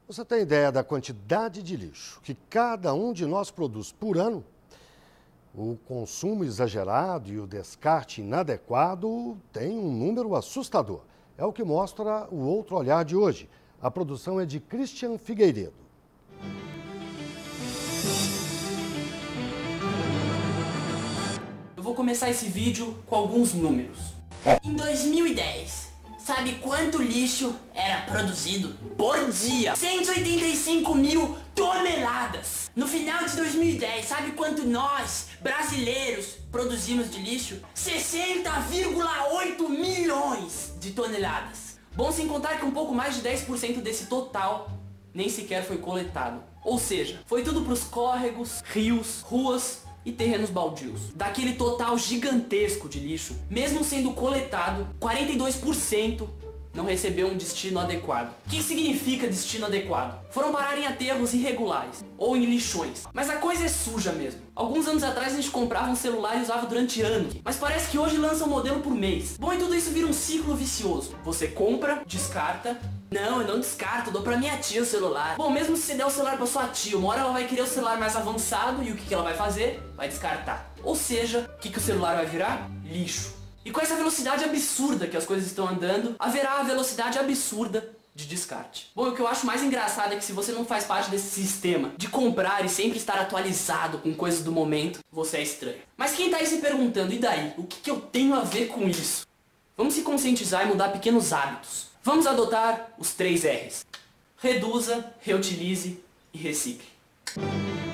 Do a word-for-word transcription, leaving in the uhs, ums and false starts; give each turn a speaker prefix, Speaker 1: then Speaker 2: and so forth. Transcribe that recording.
Speaker 1: Você tem ideia da quantidade de lixo que cada um de nós produz por ano? O consumo exagerado e o descarte inadequado têm um número assustador. É o que mostra o Outro Olhar de hoje. A produção é de Christian Figueiredo.
Speaker 2: Eu vou começar esse vídeo com alguns números. Em dois mil e dez, sabe quanto lixo era produzido por dia? cento e oitenta e cinco mil toneladas. No final de dois mil e dez, sabe quanto nós, brasileiros, produzimos de lixo? sessenta vírgula oito milhões de toneladas. Bom, sem contar que um pouco mais de dez por cento desse total nem sequer foi coletado. Ou seja, foi tudo para os córregos, rios, ruas e terrenos baldios. Daquele total gigantesco de lixo, mesmo sendo coletado, quarenta e dois por cento não recebeu um destino adequado. O que significa destino adequado? Foram parar em aterros irregulares ou em lixões. Mas a coisa é suja mesmo. Alguns anos atrás a gente comprava um celular e usava durante anos, mas parece que hoje lança um modelo por mês. Bom, e tudo isso vira um ciclo vicioso. Você compra, descarta. Não, eu não descarto, eu dou pra minha tia o celular. Bom, mesmo se você der o celular pra sua tia, uma hora ela vai querer o celular mais avançado e o que, que ela vai fazer? Vai descartar. Ou seja, o que, que o celular vai virar? Lixo. E com essa velocidade absurda que as coisas estão andando, haverá a velocidade absurda de descarte. Bom, o que eu acho mais engraçado é que se você não faz parte desse sistema de comprar e sempre estar atualizado com coisas do momento, você é estranho. Mas quem tá aí se perguntando, e daí? O que, que eu tenho a ver com isso? Vamos se conscientizar e mudar pequenos hábitos. Vamos adotar os três R's. Reduza, reutilize e recicle.